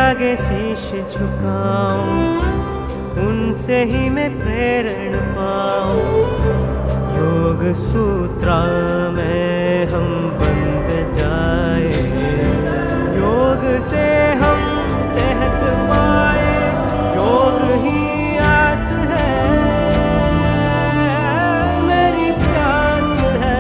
आगे शीश झुकाऊं, उनसे ही मैं प्रेरणा पाऊं। योग सूत्र में हम बंध जाए, योग से हम सेहत पाए, योग ही आस है, मेरी प्यास है।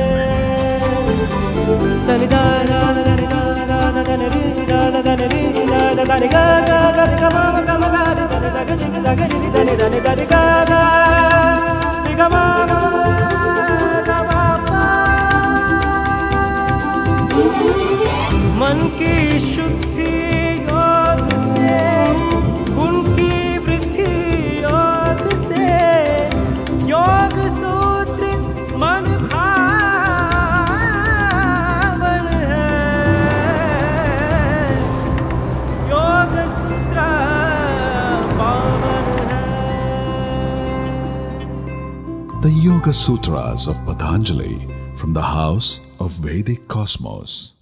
मन की शुद्धि योग से, उनकी वृद्धि योग से, योग सूत्र मन भावन है, योग सूत्र पावन है। The Yoga Sutras of Patanjali from the house of Vedic Cosmos.